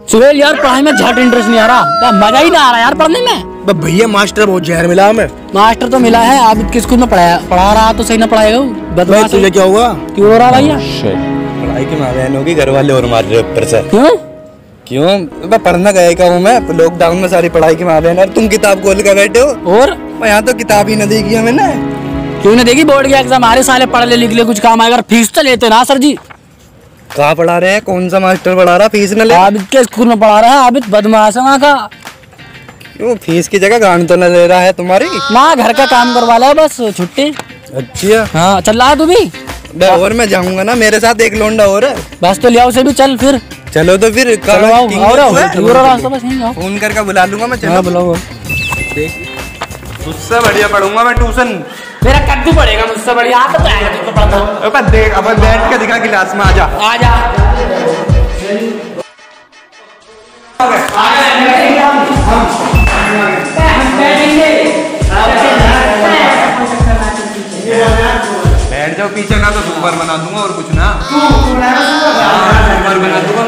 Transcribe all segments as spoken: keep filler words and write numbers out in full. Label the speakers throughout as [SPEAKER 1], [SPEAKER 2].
[SPEAKER 1] सुहेल यार पढ़ाई में झट इंटरेस्ट नहीं आ रहा, मजा ही ना आ रहा यार पढ़ने में।
[SPEAKER 2] भैया मास्टर बहुत जहर मिला हमें।
[SPEAKER 1] मास्टर तो मिला है, आप किस स्कूल में पढ़ाया पढ़ा रहा तो सही ना पढ़ाएगा वो।
[SPEAKER 2] तुझे क्या हुआ?
[SPEAKER 1] क्यों हो रहा भैया?
[SPEAKER 2] पढ़ाई की माँ बहन होगी, घर वाले और मार रहे ऊपर से।
[SPEAKER 1] क्यों
[SPEAKER 2] क्यों? मैं पढ़ना गया का हूँ मैं, लॉकडाउन में सारी पढ़ाई की माँ बहन, और तुम किताब खोल कर बैठे हो।
[SPEAKER 1] और
[SPEAKER 2] यहाँ तो किताब ही न देगी हमें ना।
[SPEAKER 1] क्यों नहीं देगी? बोर्ड के एग्जाम हमारे साले पढ़ ले लिख ले कुछ काम आएगा, फीस तो लेते ना सर जी।
[SPEAKER 2] कहाँ पढ़ा रहे हैं? कौन सा मास्टर पढ़ा रहा? फीस न ले।
[SPEAKER 1] आबिद के स्कूल में पढ़ा रहा है, आबिद बदमाश है वहाँ का।
[SPEAKER 2] क्यों? फीस की जगह गांड तो न ले रहा है तुम्हारी?
[SPEAKER 1] माँ घर का काम करवा ले बस, छुट्टी।
[SPEAKER 2] अच्छा
[SPEAKER 1] हाँ चल रहा है तू भी?
[SPEAKER 2] और मैं जाऊंगा ना, मेरे साथ एक लोंडा और है।
[SPEAKER 1] बस तो ले आओ उसे भी, चल फिर।
[SPEAKER 2] चलो तो फिर
[SPEAKER 1] चलो आओ, आओ रास्ता बस यहीं आओ।
[SPEAKER 2] फोन करके बुला लूंगा मैं। चलो
[SPEAKER 1] बुलाओ।
[SPEAKER 2] मुझसे बढ़िया पढ़ूंगा मैं ट्यूशन।
[SPEAKER 1] मेरा कद्दू पड़ेगा मुझसे बढ़िया, आप बताएगा तुमको पढ़ता हूँ।
[SPEAKER 2] अब देख, अब बैठ के दिखा क्लास में, आजा
[SPEAKER 1] आजा
[SPEAKER 2] बैठ जाओ पीछे ना, तो सुपर बना दूंगा और कुछ ना। सुपर बना दूंगा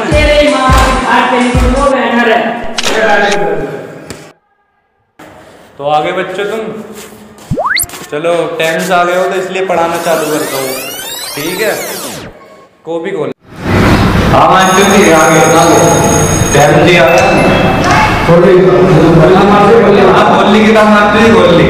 [SPEAKER 2] तो आगे बच्चों तुम चलो, टेंथ आ गए हो तो इसलिए पढ़ाना चालू करता हूँ, ठीक है? कॉपी खोल। हाँ मास्टर जी आगे टेंथ जी आ गए। खोल ली किताब मास्टर जी, खोल ली।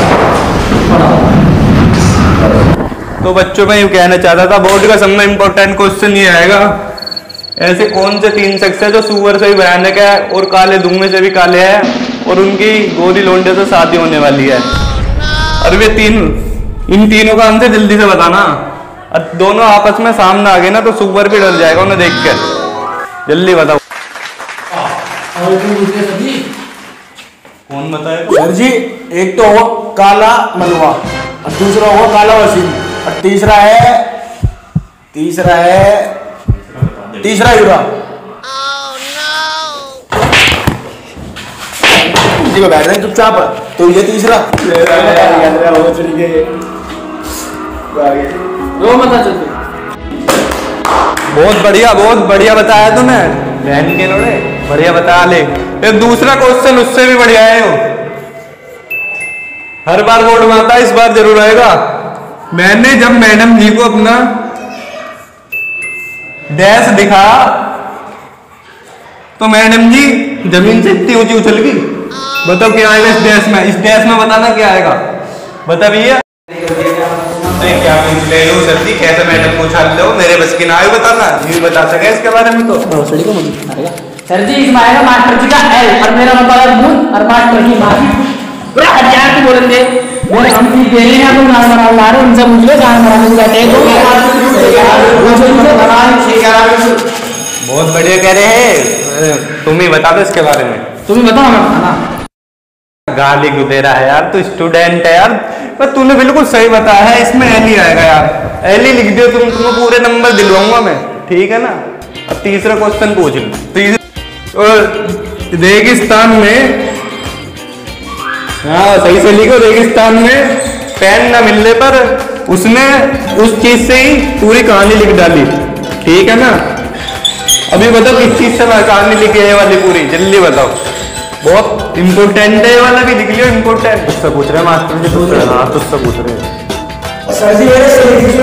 [SPEAKER 2] तो बच्चों मैं यूँ कहना चाहता था, बोर्ड का सबसे इम्पोर्टेंट क्वेश्चन ये आएगा, ऐसे कौन से तीन शख्स है जो सुअर से भी भयानक है और काले धुएं से भी काले हैं और उनकी गोरी लोंडे से शादी होने वाली है? और वे तीन, इन तीनों का आंसर जल्दी से बताना। और दोनों आपस में सामने आ गए ना तो सुअर भी डर जाएगा उन्हें देख कर। जल्दी बताओ। कौन बताए?
[SPEAKER 3] सर जी एक तो होगा काला मलवा, और दूसरा होगा काला वसीम, और तीसरा है तीसरा है तीसरा यूरा। देखो बैठ रहे चुपचाप, तो ये तीसरा।
[SPEAKER 2] बहुत बढ़िया, बहुत बढ़िया बताया तूने बहन के लोड़े, बढ़िया बता ले। एक दूसरा क्वेश्चन उससे भी बढ़िया है, हर बार बोर्ड में आता है, इस बार जरूर आएगा। मैंने जब मैडम जी को अपना डैश दिखा तो मैडम जी जमीन से इतनी ऊंची उछल गई। बताओ क्या आएगा इस डैश में? इस डैश में बताना क्या आएगा, बता भैया। नहीं क्या ले लो सर जी, कैसे मैडम को उछाल लो, मेरे बस की ना आयु बताना, ये बता सके इसके बारे में तो।
[SPEAKER 1] सर जी इसमें आएगा मास्टर जी का एल, और मेरा मतलब मून, और मास्टर की माँ हजार की बोलेंगे बोले हम भी दे रहे हैं, तुम गाना बना ला रहे हो, उनसे पूछ लो गाना बनाने को बैठे हो।
[SPEAKER 2] बहुत बढ़िया कह रहे हैं, तुम ही बता दो इसके बारे में।
[SPEAKER 1] तुम ही बताओ ना बताना।
[SPEAKER 2] गाली क्यों दे रहा है यार, तू स्टूडेंट है यार। पर तूने बिल्कुल सही बताया है, इसमें एल ही आएगा यार, एल ही लिख दियो तुम, तुम्हें पूरे नंबर दिलवाऊंगा मैं, ठीक है ना? अब तीसरा क्वेश्चन पूछ लो। रेगिस्तान में, हाँ सही से लिखो, रेगिस्तान में पेन न मिलने पर उसने उस चीज से ही पूरी कहानी लिख डाली, ठीक है ना? अभी बताओ किस चीज से कहानी लिखी है ये वाली पूरी, जल्दी बताओ। बहुत इम्पोर्टेंट है ये वाला, भी लिख लियो इम्पोर्टेंट। तुझसे पूछ रहे हैं मास्टर जी, पूछ रहे हैं। हाँ तुझसे पूछ रहे हैं
[SPEAKER 3] सर जी। मेरे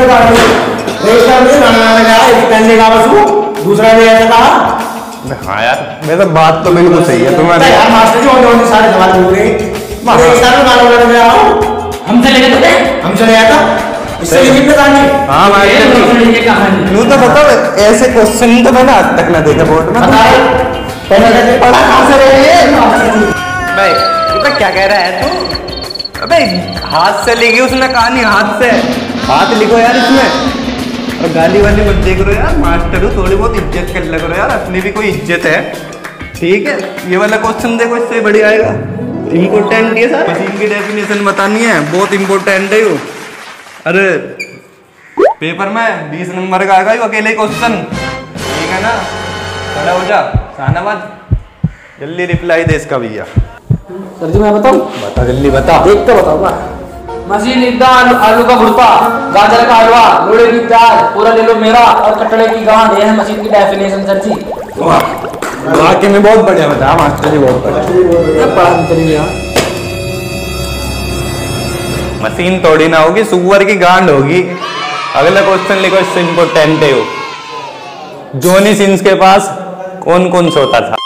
[SPEAKER 3] दूसरा भी ऐसा कहा।
[SPEAKER 2] हाँ यार मेरा बात तो बिल्कुल सही है तुम्हारे
[SPEAKER 3] यार। मास्टर जी और सारे सवाल पूछ रहे हैं, हमसे लेके थे, हमसे ले आया था, इससे लिखित में कहानी।
[SPEAKER 2] हाँ मास्टर नू तो बताओ, ऐसे क्वेश्चन तो मैंने आज तक ना देखे बोर्ड में। पढ़ा कहाँ से रहे भाई? तू तो क्या कह रहा है तू? अबे हाथ से लिखी उसने कहानी, हाथ से, हाथ लिखो यार इसमें। और गाली वाली मत देख रहे हो यार, मास्टर हो थोड़ी बहुत इज्जत कर लग रहा है यार, अपनी भी कोई इज्जत है, ठीक है? ये वाला क्वेश्चन देखो, इससे बढ़िया आएगा। इम्पोर्टेंट है सर, मशीन की डेफिनेशन बतानी है, बहुत इम्पोर्टेंट है वो। अरे पेपर में बीस नंबर का आएगा ये अकेले क्वेश्चन, ठीक है ना? खड़ा हो जा, शानाबाद, जल्दी रिप्लाई दे इसका भैया।
[SPEAKER 1] सर जी मैं बताऊं?
[SPEAKER 2] बता जल्दी बता।
[SPEAKER 1] देख तो बताऊंगा। मशीन लिख आलू, आलू का भुर्ता, गाजर का हलवा, लोड़े की प्याज, पूरा ले लो मेरा, और कटड़े की गांठ, ये है मशीन की डेफिनेशन सर जी।
[SPEAKER 2] बाकी में बहुत बढ़िया बताया मास्टर जी, बहुत बढ़िया। मशीन थोड़ी ना होगी, सुअर की गांड होगी। अगला क्वेश्चन लिखो, इससे इम्पोर्टेंट है वो। जॉनी सिंस के पास कौन कौन सोता था?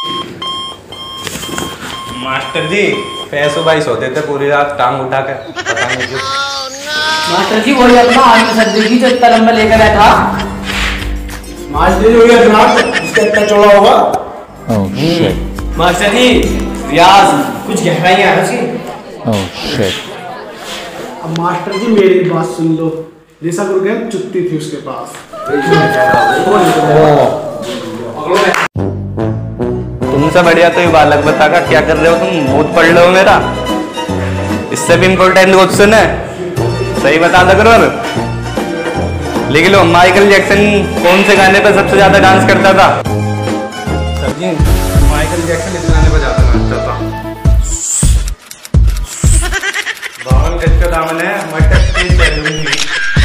[SPEAKER 2] मास्टर जी पैसों बाईस होते थे पूरी रात टांग उठा के, पता नहीं क्यों।
[SPEAKER 1] मास्टर जी वही अपना आगे सब्जी जो इतना लंबा लेकर आया था।
[SPEAKER 3] मास्टर जी वही अपना उसका इतना चौड़ा होगा।
[SPEAKER 4] Oh shit.
[SPEAKER 3] मास्टर जी रियाज कुछ गहराइयां है उसकी।
[SPEAKER 4] Oh shit.
[SPEAKER 5] अब मास्टर जी मेरी बात सुन लो, जैसा गुरु गए चुत्ती थी उसके पास।
[SPEAKER 2] तुमसे बढ़िया तो ये बालक बतागा, क्या कर रहे हो तुम? बहुत पढ़ लो मेरा, इससे भी इम्पोर्टेंट क्वेश्चन है, सही बता दो करो। लिख लो, माइकल जैक्सन कौन से गाने पर सबसे ज्यादा डांस करता था? सर जी माइकल जैक्सन इस गाने पर ज्यादा नाचता था। बावन गज का दामन है, मटक की चलूंगी।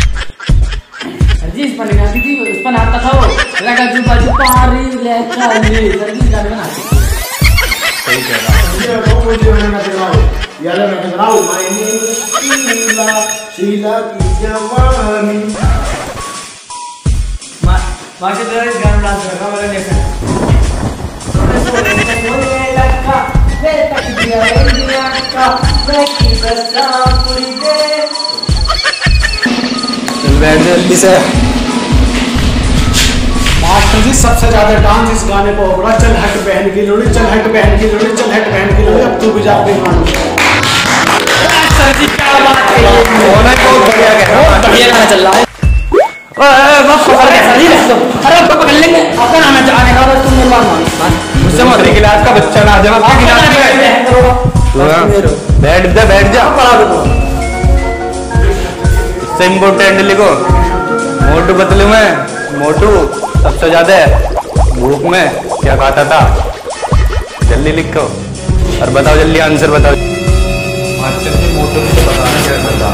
[SPEAKER 1] सर जी इस पर गाती थी, इस पर नाचता था वो। लगा जो बाजू पारी ले चली, सर जी गाने बनाते।
[SPEAKER 2] सही कह रहा
[SPEAKER 5] वो मुझे मैंने ना दिखाओ, यार मैं दिखाऊं माय नेम शीला, शीला की जवानी।
[SPEAKER 1] मास्टर जी इस गाने डांस कर रहा मैंने देखा। सोने लगा वे तक दिया इंडिया का मैं की बसा पूरी दे।
[SPEAKER 2] जल्दी से।
[SPEAKER 5] मास्टर जी सबसे ज्यादा डांस इस गाने पर होगा, चल हट बहन की लोड़ी, चल हट बहन की लोड़ी, चल हट बहन की लोड़ी, अब तू भी जा अपनी मानो।
[SPEAKER 1] सर जी क्या बात है,
[SPEAKER 2] होना बहुत बढ़िया कह रहा है,
[SPEAKER 1] बढ़िया गाना चल रहा है। बस पकड़ के सर जी रख दो। अरे अब तो पकड़ लेंगे, आपका नाम है जाने का, बस तुम मेरे बात मानो।
[SPEAKER 2] मुझसे मत क्लास का बच्चा ना जब आपकी क्लास में बैठ जा, बैठ जा। इससे इम्पोर्टेंट लिखो, मोटू पतलू में मोटू सबसे ज्यादा भूख में क्या खाता था? जल्दी लिखो और बताओ, जल्दी आंसर बताओ। मास्टर जी मोटू ने तो बताना क्या था,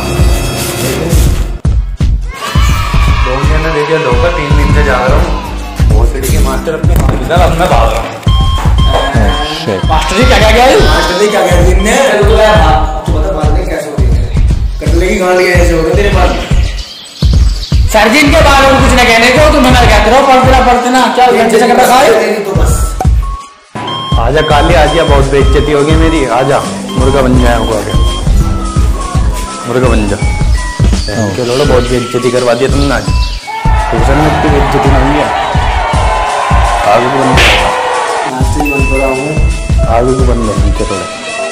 [SPEAKER 2] लोग ने देखिए धोखा, तीन दिन से जा रहा हूँ भोसड़ी के मास्टर अपने इधर, अब मैं भाग रहा हूँ।
[SPEAKER 1] मास्टर जी क्या क्या गया?
[SPEAKER 3] मास्टर जी क्या कह रही ने
[SPEAKER 1] चल तो यार हां
[SPEAKER 3] तू बता मारने कैसे हो रही है? कटले की गांड कैसे हो रही तेरे पास?
[SPEAKER 1] सर जी इनके बारे में कुछ ना कहने को, तुम मना कहते रहो, पढ़ते ना पढ़ते ना क्या अच्छे से करता खाए।
[SPEAKER 3] तो बस
[SPEAKER 2] आजा काली, आजा, बहुत बेइज्जती होगी मेरी, आजा मुर्गा बन जाए हमको, आगे मुर्गा बन जा। चलो बहुत बेइज्जती करवा दिया तुमने आज, ट्यूशन में इतनी बेइज्जती नहीं है। आगे भी बन जाएगा,
[SPEAKER 3] नाश्ते बन रहा हूँ,
[SPEAKER 2] आगे भी बन रहे नीचे थोड़ा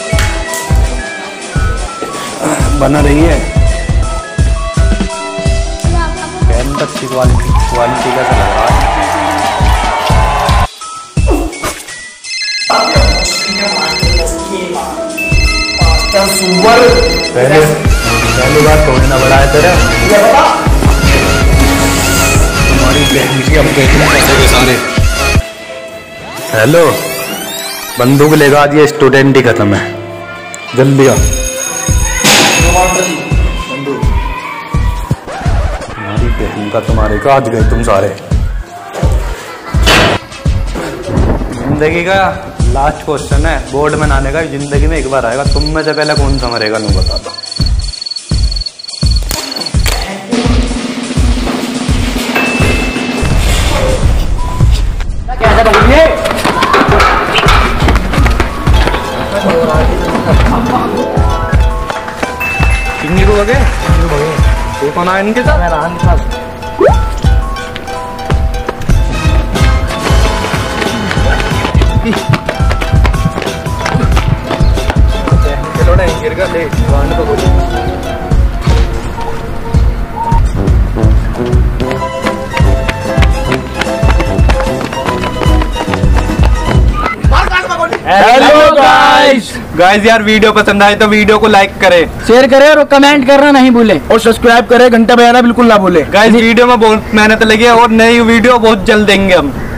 [SPEAKER 2] बना रही है। अच्छी क्वालिटी क्वालिटी का लग रहा है। पहले पहली बार तोड़ना बड़ा है तेरा, तुम्हारी बहन की अब पैसे के सारे। हेलो, बंदूक लेगा आज, ये स्टूडेंट ही खत्म है, जल्दी आ। तुम्हारी बहन का तुम्हारे का आज गए तुम सारे। जिंदगी का लास्ट क्वेश्चन है, बोर्ड में आने का, जिंदगी में एक बार आएगा, तुम में से पहले कौन सा मरेगा नहीं बता दो। किन्नी को लगे तो कौन आया इनके साथ? गिर गया ले तो बोली। हेलो गाइस गाइस यार वीडियो पसंद आए तो वीडियो को लाइक करें,
[SPEAKER 1] शेयर करें और कमेंट करना नहीं भूलें,
[SPEAKER 3] और सब्सक्राइब करें, घंटा बजाना बिल्कुल ना भूलें।
[SPEAKER 2] गाइस वीडियो में बहुत मेहनत लगी है और नई वीडियो बहुत जल्द देंगे हम।